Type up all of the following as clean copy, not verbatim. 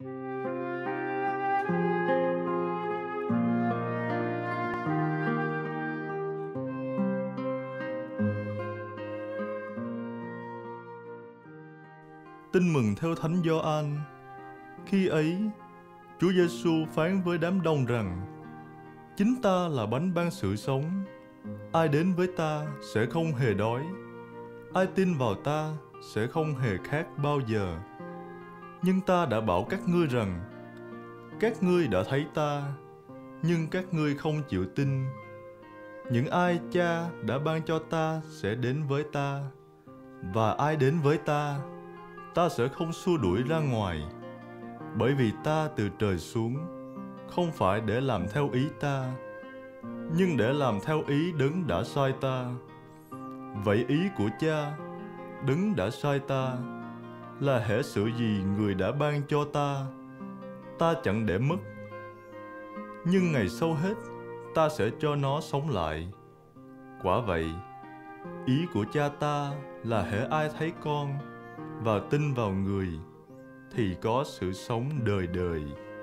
Tin mừng theo Thánh Gioan. Khi ấy, Chúa Giêsu phán với đám đông rằng: Chính ta là bánh ban sự sống. Ai đến với ta sẽ không hề đói. Ai tin vào ta sẽ không hề khát bao giờ. Nhưng ta đã bảo các ngươi rằng: Các ngươi đã thấy ta, nhưng các ngươi không chịu tin. Những ai Cha đã ban cho ta sẽ đến với ta, và ai đến với ta, ta sẽ không xua đuổi ra ngoài. Bởi vì ta từ trời xuống, không phải để làm theo ý ta, nhưng để làm theo ý Đấng đã sai ta. Vậy ý của Cha, Đấng đã sai ta, là hễ sự gì Người đã ban cho ta, ta chẳng để mất. Nhưng ngày sau hết, ta sẽ cho nó sống lại. Quả vậy, ý của Cha ta là hễ ai thấy con và tin vào Người thì có sự sống đời đời.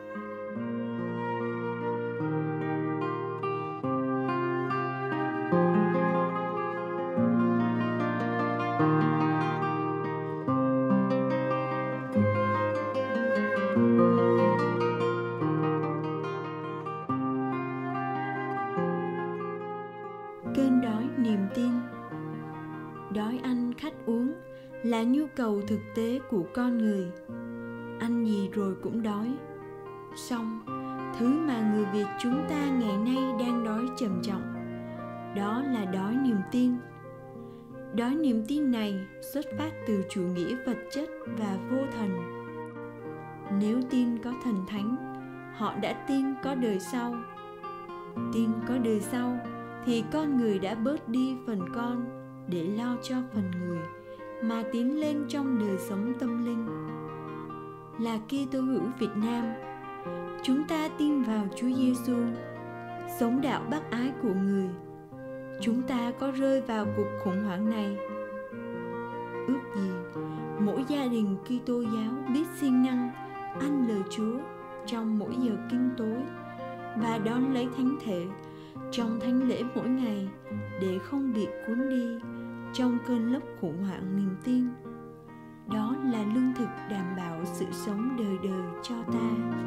Kênh đói niềm tin. Đói ăn khát uống là nhu cầu thực tế của con người. Ăn gì rồi cũng đói. Song, thứ mà người Việt chúng ta ngày nay đang đói trầm trọng, đó là đói niềm tin. Đói niềm tin này xuất phát từ chủ nghĩa vật chất và vô thần. Nếu tin có thần thánh, họ đã tin có đời sau. Tin có đời sau thì con người đã bớt đi phần con để lo cho phần người, mà tiến lên trong đời sống tâm linh. Là Kitô hữu Việt Nam, chúng ta tin vào Chúa Giêsu, sống đạo bác ái của Người. Chúng ta có rơi vào cuộc khủng hoảng này? Ước gì mỗi gia đình Kitô giáo biết siêng năng ăn lời Chúa trong mỗi giờ kinh tối và đón lấy thánh thể trong thánh lễ mỗi ngày, để không bị cuốn đi trong cơn lốc khủng hoảng niềm tin. Đó là lương thực đảm bảo sự sống đời đời cho ta.